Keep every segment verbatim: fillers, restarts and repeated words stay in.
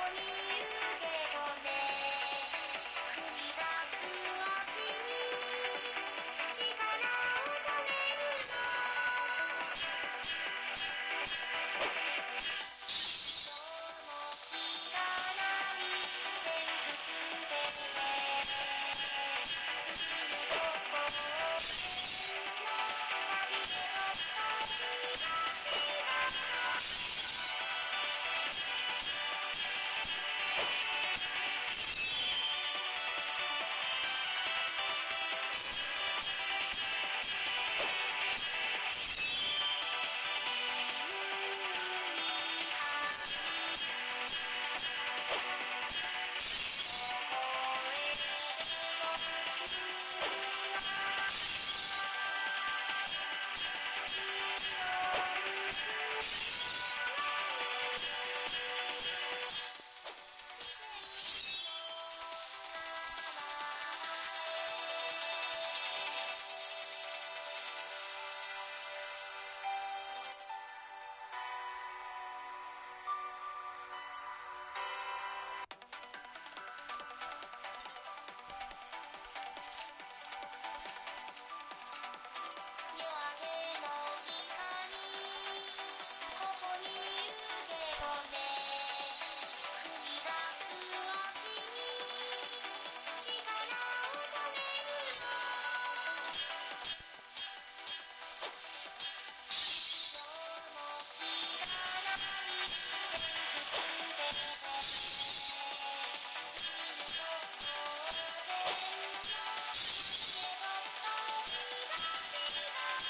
に言うけどね、踏み出す足に力を込めるの。そのしがらみ全部捨てて進むとこの旅へと旅立ちだ。夜明けの光ここにいるけどね、踏み出す足に力を込めるの。そのしがらみ全部捨てて進むとこでの家を飛び出した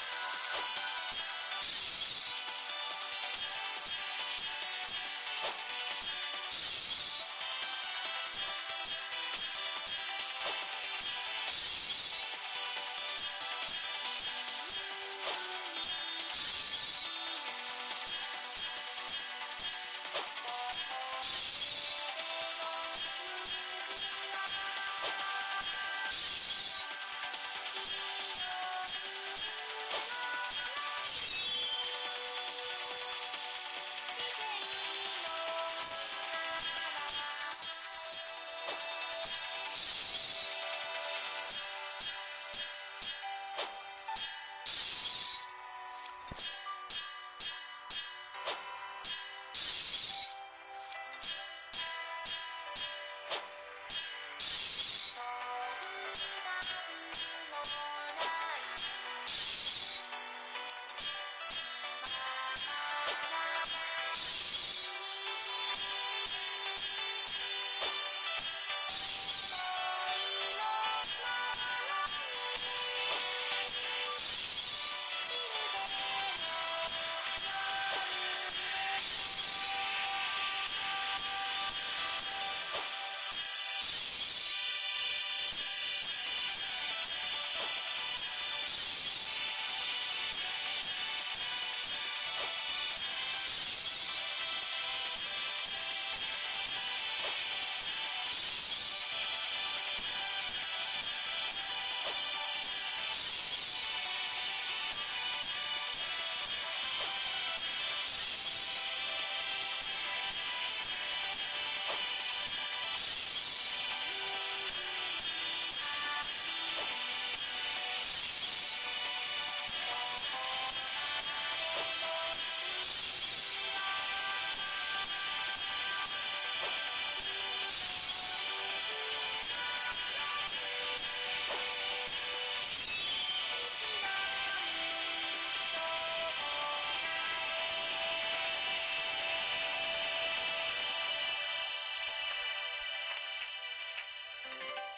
「